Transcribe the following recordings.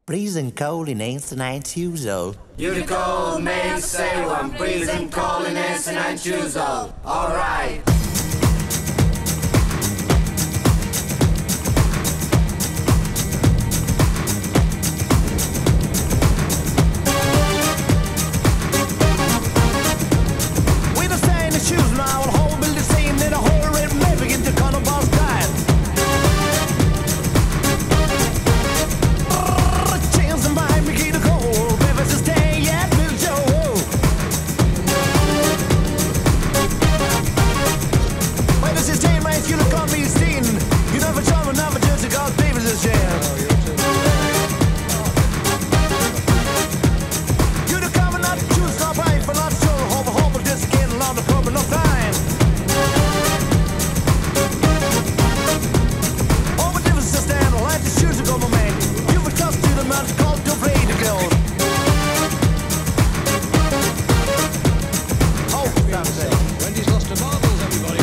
Breezing cold in ancient night usual. You the cold man say I'm breathing cold in ancient night usual. Alright. Shoes now, the whole building same in a whole red map begin to kind of boss time. Chains and behind me keep the cold, baby, to stay at Bill Joe. Wait, this is day, man, you look on me, seen. You never trouble, never just because Davis is jam. You the cover, not the choose, not right, for not sure, hope, but just getting along the problem, no time. All the difference is stand, I like the shoes to go, my man. You would come to the man, called to play the girl. Oh, that's it. Wendy's lost to marbles, everybody.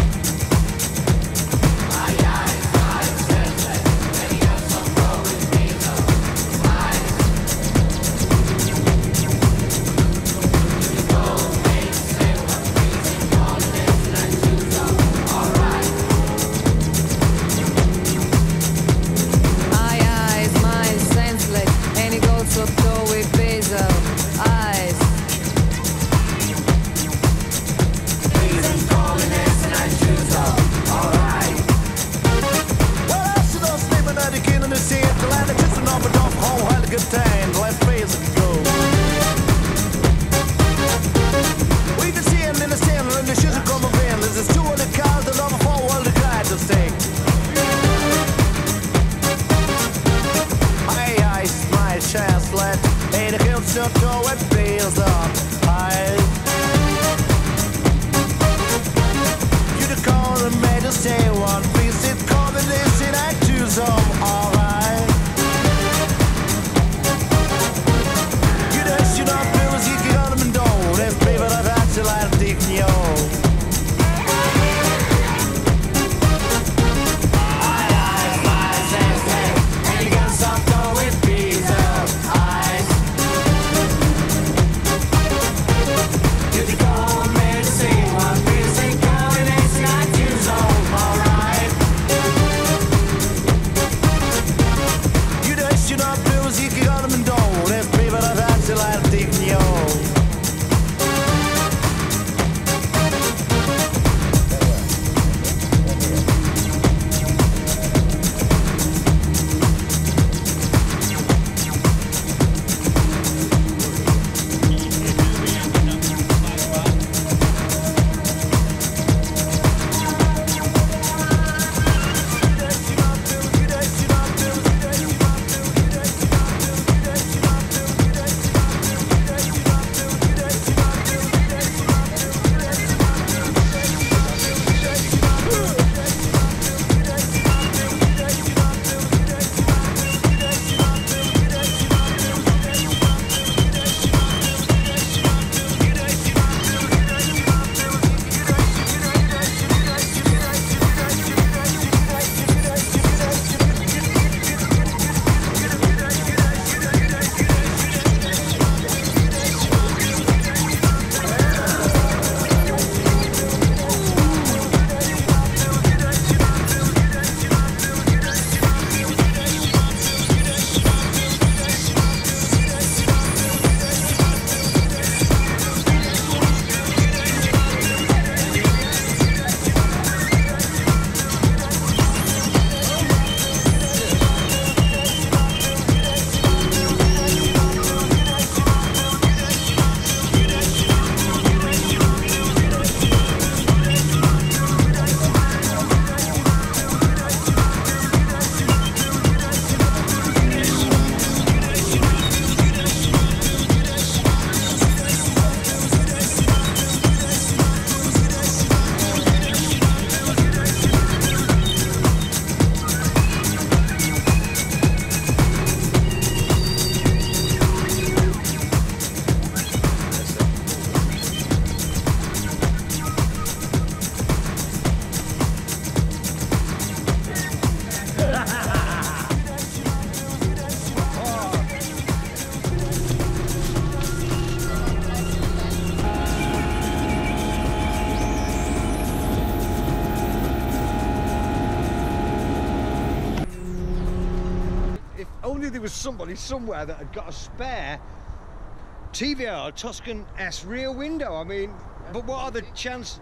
Only there was somebody somewhere that had got a spare TVR Tuscan S rear window. I mean, but what are the chances?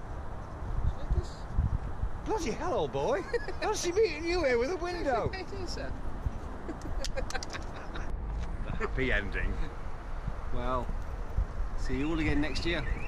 Bloody hell, old boy! How's he meeting you here with a window? It is, sir. The happy ending. Well, see you all again next year.